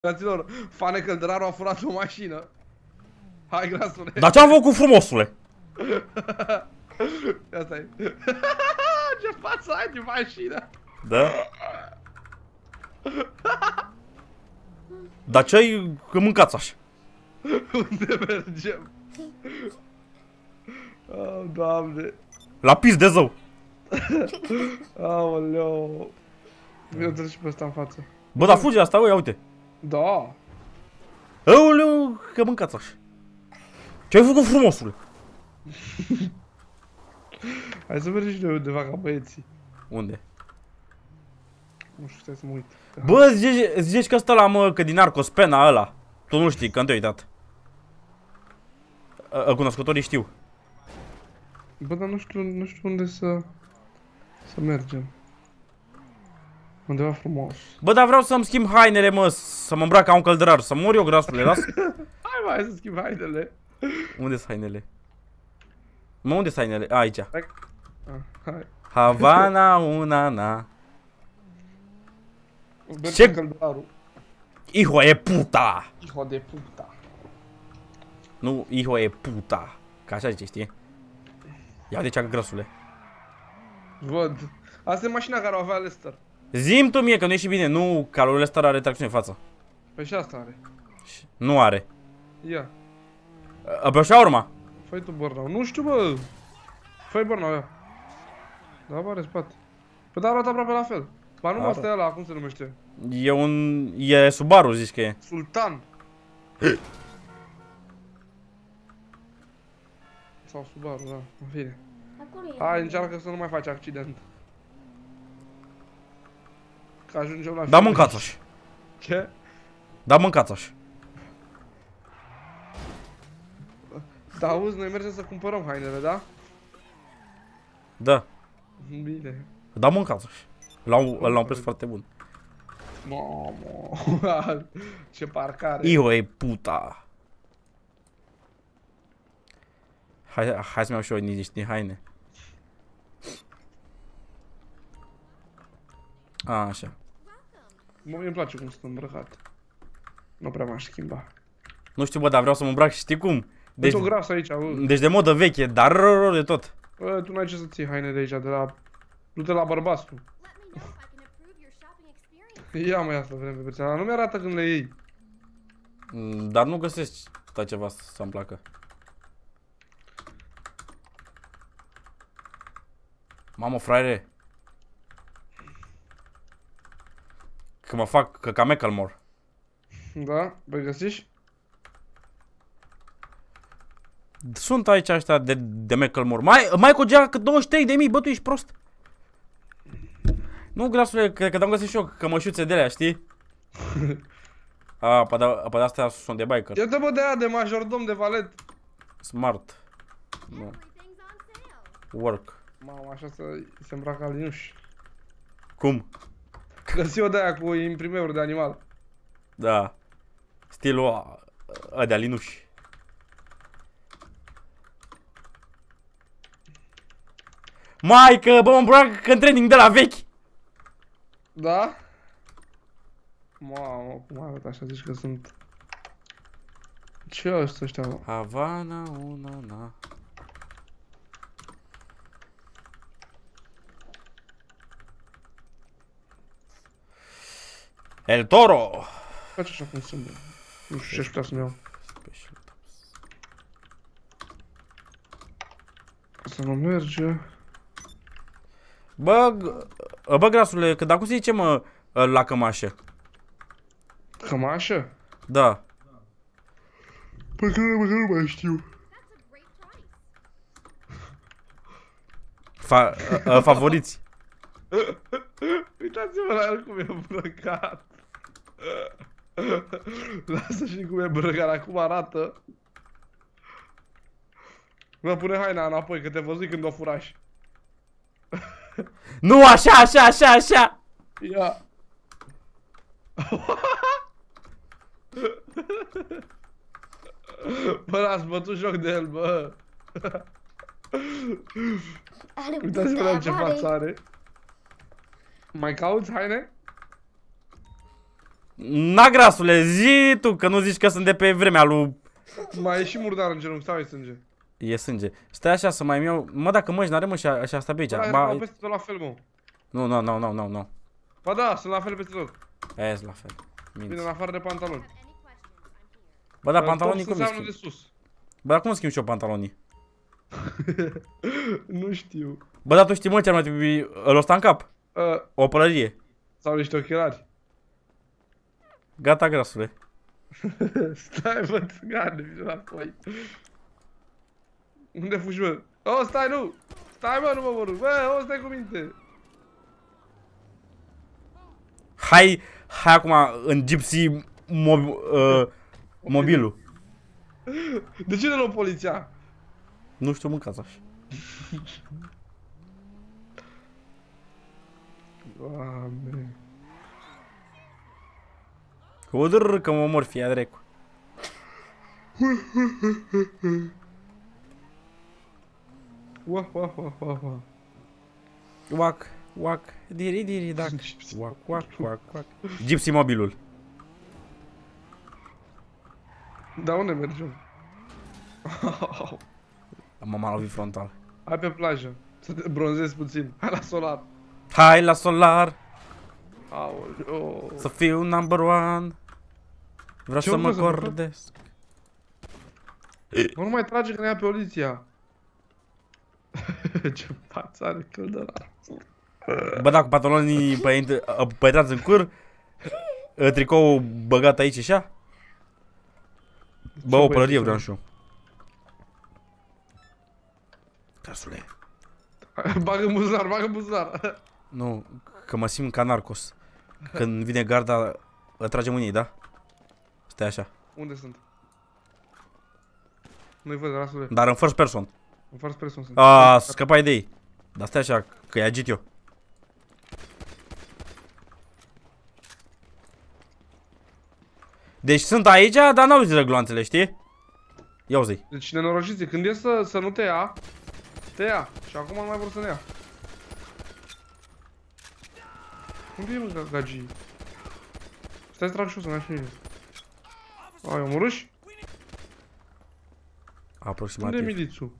Fraților, Fane Căldăraru a furat o mașină. Hai, grasule. Dar ce-am făcut frumosule? Asta e. Ce față ai de mașină? Da? Dar ce-ai că mâncați așa? Unde mergem? Oh, Doamne. La pis de zău. Aoleu. Eu trec și pe ăsta în față. Bă, dar fuge asta, ia uite. Da. Aoleu, că mâncați așa. Ce-ai făcut frumosule? Hai să mergem și noi undeva ca băieții. Unde? Nu știu, stai să mă uit. Bă, zici că ăsta la mă, că din Narcos, Pena ăla. Tu nu știi, că nu te-ai uitat. Cunoscătorii știu. Bă, dar nu știu unde să mergem. Undeva frumos. Bă, dar vreau să-mi schimb hainele, mă, să mă îmbrac ca un căldărar, să mor eu, grasule, las. Hai să schimb hainele. Unde-s hainele? Mă, unde-s hainele? A, aici. Hai. Havana, una. Ce Căldăraru? Hijo e puta! Hijo de puta. Nu, hijo e puta. Ca așa zice, știi? Ia de cea grăsule. Văd. Asta e mașina care o avea Lester. Zi-mi tu mie că nu e și bine, nu, că lui Lester are tracțiune în față. Păi și asta are. Nu are. Ia. Pe așa urma. Fă-i tu burnout. Nu știu, bă. Fă-i burnout, ia. Da, bă, are spate. Păi dar arată aproape la fel. Ba nu, asta e ăla, cum se numește? E Subaru, zici că e. Sultan. Sau Subaru, da, în fine. Hai, încearcă să nu mai faci accident. Că ajungem la... Da, mâncați așa. Ce? Da, mâncați așa. Da, auzi, noi mergem să cumpărăm hainele, da? Da. Bine. Da, mâncați așa. L-am preț foarte bun. Mamă. Ce parcare. Hijo e puta. Hai să-mi iau și eu niște haine. A, așa. Mie îmi place cum sunt îmbrăcat. Nu prea m-aș schimba. Nu știu, bă, dar vreau să mă îmbrac, știi cum? Deci o gras aici, deci de modă veche, dar rău de tot. Bă, tu n-ai ce să ții haine de aici, de la... Du-te la bărbați tu. Ia mă, ia să vrem pe perțea, nu mi-arată când le iei. Dar nu găsești ceva să-mi placă. Mamă, fraiere. Că mă fac ca Macklemore. Da? Băi, găsiși? Sunt aici ăștia de Macklemore. Mai cu geacă 23.000, bă, tu ești prost. Nu, grasule, că am găsit și eu cămășuțe de alea, știi? A, pe astea sunt de biker. Ia-te bă de aia de majordom de valet. Smart. Nu. Work. Mamă, așa se îmbracă alinuși. Cum? Găsi o de aia cu imprimeuri de animal. Da. Stilul ăla de alinuși. Maică, bă, mă îmbracă în training de la vechi. Da? Mamă, cum arată așa, zici că sunt... Ce ăștia, mă? Havana, una. El Toro. Faci așa cum sunt, bă. Nu știu ce-aș putea să-mi iau. Să nu merge. Bă, grasule, că dacă se zice, mă, la cămașă. Cămașă? Da. Păi că nu mai știu. Favoriți. Uitați-vă la el cum e îmbrăcat. Lasă și cum e îmbrăcat, acum arată. Mă, pune haina înapoi, că te văzui când o furași. Nu, așa. Ia. Bă, l-ați bătut joc de el, bă. Uitați-vă la ce față are. Mai cauți haine? Na, grasule, zi tu, că nu zici că sunt de pe vremea lui... Mai e și murdar în genunchi sau e sânge? E sânge. Stai așa să mai iau... Mă, dacă măști n-are mă și așa asta pe aici. Ba, peste tot la fel, mă. Nu. Ba da, sunt la fel peste tot. Aia la fel. Bine, în afară de pantaloni. Bă, da, pantalonii cum înseamnă schimb? de sus. Bă, dar cum schimb și eu pantalonii? Nu știu. Bă, dar tu știi, mă, ce mai trebuie îl ăsta în cap? O pălărie. Sau niște ochelari. Gata, grasule. Stai, bă, țigane, vine înapoi. Unde fugi, bă? Oh, stai, nu! Stai, bă, nu mă mor. Bă, oh, stai cu minte. Hai acum în Gypsy mobilul. De ce ne luăm poliția? Nu știu, mâncați așa. Doamne. Udrr, că mă mor, fia drecu. Wac, diri, dac. Wac. Gypsy mobilul. Da, unde mergem? M-am lovit frontal. Hai pe plajă, să te bronzezi puțin. Hai la solar. Hai la solar, Aoleo. să fiu number one. Vreau să mă cordesc. Nu mai trage că ne ia poliția. Ce față are căldărar. Bă, dacă pantalonii păitrați în cur, tricou băgat aici așa. Bă, o pălărie vreau și eu. Casule. Bagă în buzunar. Nu, că mă simt ca narcos. Când vine garda, îl tragem în ei, da? Stai așa. Unde sunt? Nu-i văd, rasule. Dar în first person. În first person sunt. Scăpai de ei. Dar stai așa, că i-a agit eu. Deci sunt aici, dar n-au zis gloanțele, știi? Ia uzi. Deci nenorociți, când e să nu te ia, te ia. Și acum nu mai vor să ne ia. Unde e, mă, gagii? Stai să trag și eu să ne ia și mine. Ai, omorâși? Aproximativ. Unde e milițul?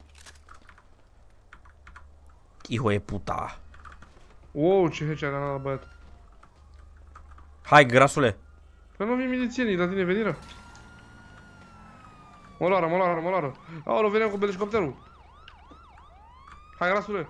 Hijo e puta. Wow, ce hece a dat la băiat. Hai, grasule. Păi nu vin milițienii, la tine veniră. Mă luară. Aolo, veneam cu belicopterul. Hai, grasule.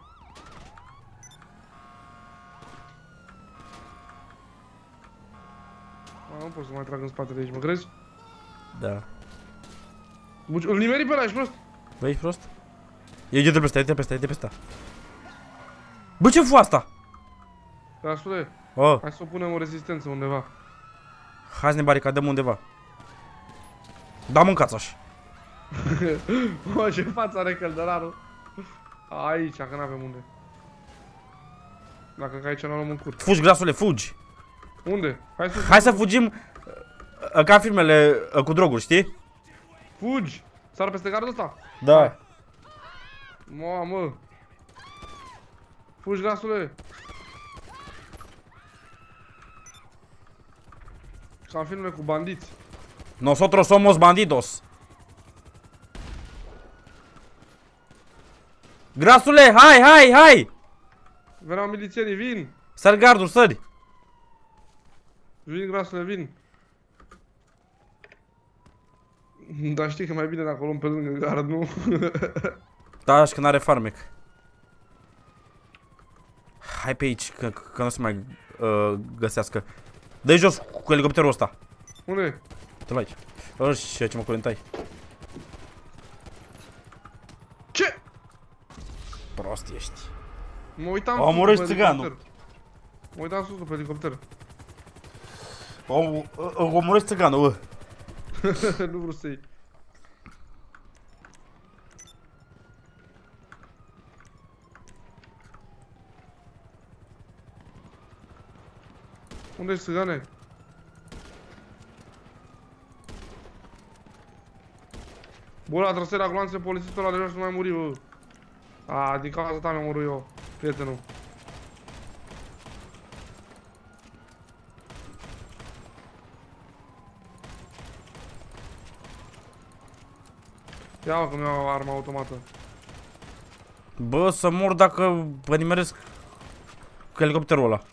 Nu pot să mai trag în spate de aici, mă crezi? Da. Îl nimeri pe ăla, ești prost? Bă, ești prost? E de pe ăsta, Bă, ce fu asta? Grasule, hai să o punem o rezistență undeva. Hai să ne baricadăm undeva. Da, mâncați așa. Bă, ce față are căldărarul. Aici, că n-avem unde. Dacă că aici n-o luăm în cur. Fugi, grasule, fugi. Unde? Hai să fugim ca filmele cu droguri, știi? Fugi! Sar peste gardul ăsta? Da. Mamă! Fugi, grasule! Ca în filme cu bandiți. Nosotros somos bandidos. Grasule, hai! Veneau milițienii, vin! Sări gardul, sări! Vin, grasule, vin! Dar știi că mai bine dacă o luăm pe lângă gard, nu? Da, și că n-are farmec. Hai pe aici, că nu se mai găsească. Dă-i jos cu elicopterul ăsta. Unde? Te-l aici. Ăși ce mă curentai. Ce? Prost ești. Mă uitam O omorăști țiganul. Mă uitam sus pe elicopter. Omorăști țiganul, Nu vreau să iei. Unde ești, țigane? Bă, la trăsări la gloanțe, polițistul ăla deja să nu mai muri, bă. A, din cauza ta mi-am murit eu, prietenul. Ia-o că mi-au arma automată. Bă, să mor dacă vă nimeresc cu elicopterul ăla.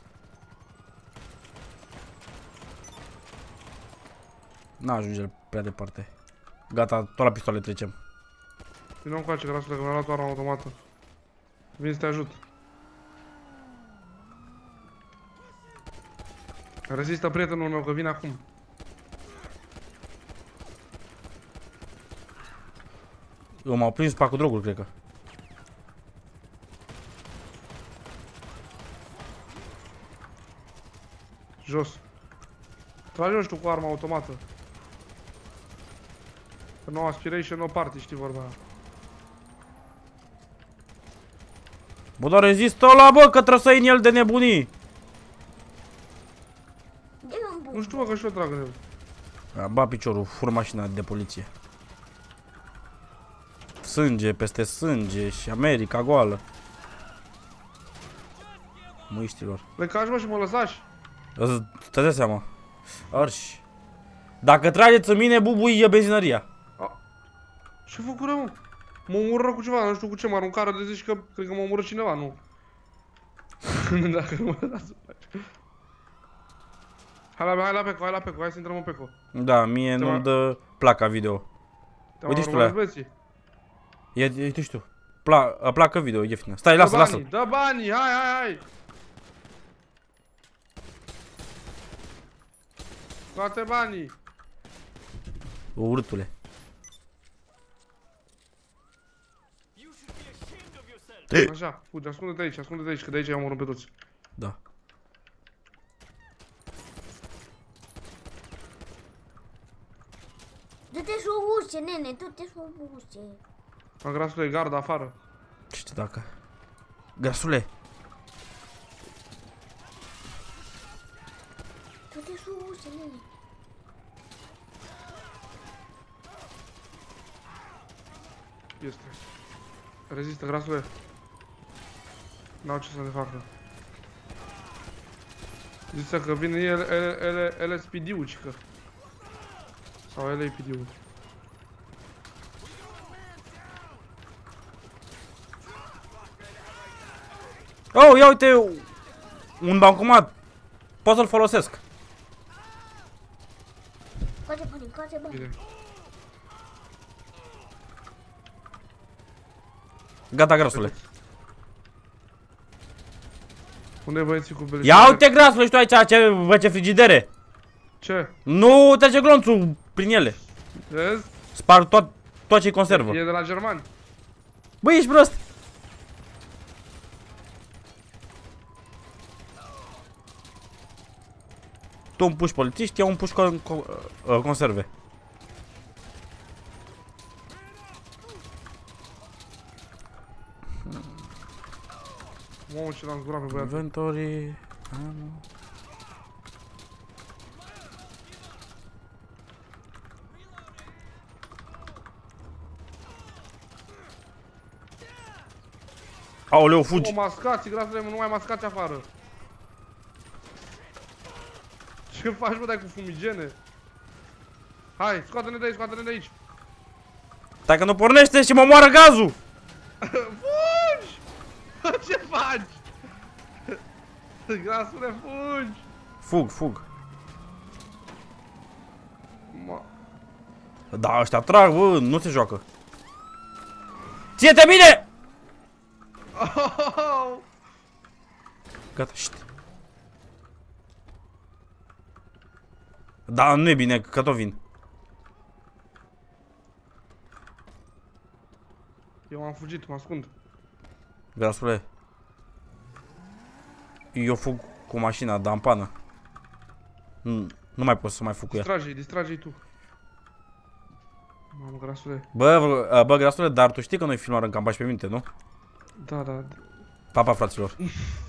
N-ajunge prea departe. Gata, tot la pistoale trecem. Vino încoace, grasule, că mi-a luat arma automată. Vin să te ajut. Rezistă prietenul meu, că vine acum. Eu m-au prins pe cu droguri, cred că. Jos. Trage-o și tu cu arma automată. Că no aspiration, no party, știi vorba aia. Bă, doar rezistă ăla, bă, că trăsă în el de nebunii. Nu știu, bă, că și-o trag în el. Ba piciorul, fur mașina de poliție. Sânge peste sânge și America goală. Muiștilor. Plecați, mă, și mă lăsași. Îți dai seama. Arși. Dacă trageți în mine, bubui e benzinăria. Ce-a făcut, mă? Mă omoră cu ceva, nu știu cu ce, mă aruncară de zici că cred că mă omoră cineva, nu. Dacă nu mă lăsați. Hai la Peco, hai să intrăm în Peco. Da, mie nu-mi dă placa video. Uite și tu la ea. Uite și tu. Placă video, ieftină. Stai, lasă. Dă banii, hai. Scoate banii. Urâtule. Așa, fugi, ascunde-te aici, că de aici i-am omorât pe toți. Da. Du-te și o ușe, nene, du-te și o ușe. Am grasule, gardă afară. Știi dacă... Grasule. Du-te și o ușe, nene. Este. Rezistă, grasule. N-au ce să le facă. Zice că vine LSPD-ul, cică. Sau LAPD-ul. Oh, ia uite! Un bancomat! Pot să-l folosesc. Coace bani. Bine. Gata, grasule. Unde e băieții cu belișoare? Ia uite, grasule, și tu aici, ce frigidere! Ce? Nu trece glonțul prin ele. Vezi? Spar tot ce-i conservă. E de la germani. Băi, ești prost! Tu îmi puși polițiști, eu îmi puși conserve. Mamă, ce l-am zburat pe băiatul. Inventory... Aoleu, fugi! O, mascați, grasule, nu mai mascați afară. Ce faci, bă, dai cu fumigene? Hai, scoate-ne de aici, Stai că nu pornește și mă moară gazul! Fugi! Ce faci? Grasule, fugi! Fug. Ma... Da, ăștia trag, bă, nu se joacă. Ție-te bine! Oh! Gata, șt. Da, nu e bine, că tot vin. Eu am fugit, mă ascund. Grasule. Eu fug cu mașina, dar în pană. Nu mai pot să mai fug cu ea. Distrage-i tu. Mamă, grasule. Bă, grasule, dar tu știi că noi filmăm în cam 14 minute, nu? Da. Pa, fraților.